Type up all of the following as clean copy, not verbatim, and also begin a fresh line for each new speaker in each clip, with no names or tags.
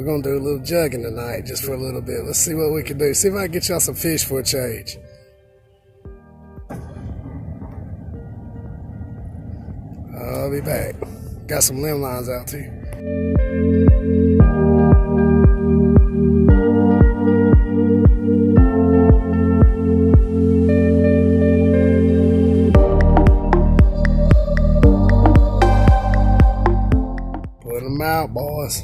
We're going to do a little jugging tonight just for a little bit. Let's see what we can do. See if I can get y'all some fish for a change. I'll be back. Got some limb lines out too. Put them out, boys.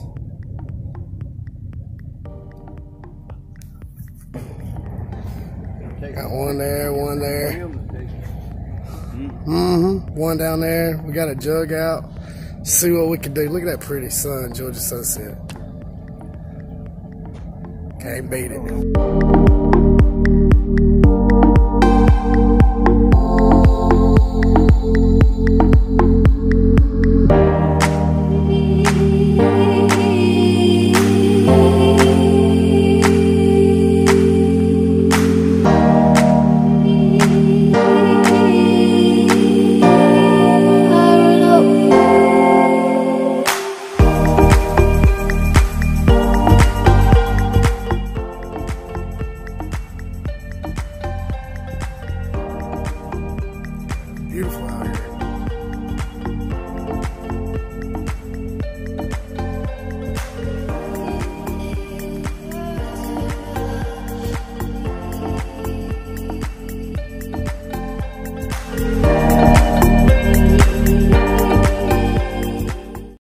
Got one there, one there. One down there. We got a jug out. See what we can do. Look at that pretty sun, Georgia sunset. Can't beat it.